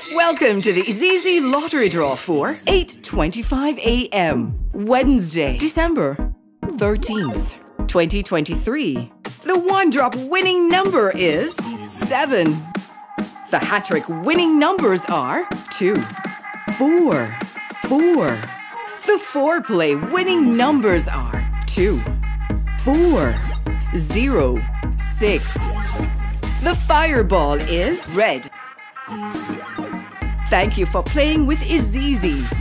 Welcome to the IZIZZI lottery draw for 8:25 a.m. Wednesday, December 13th, 2023. The one-drop winning number is 7. The HaTTrik winning numbers are 2, 4, 4. The four-play winning numbers are 2, 4, 0, 6. The fireball is red. Thank you for playing with IZIZZI.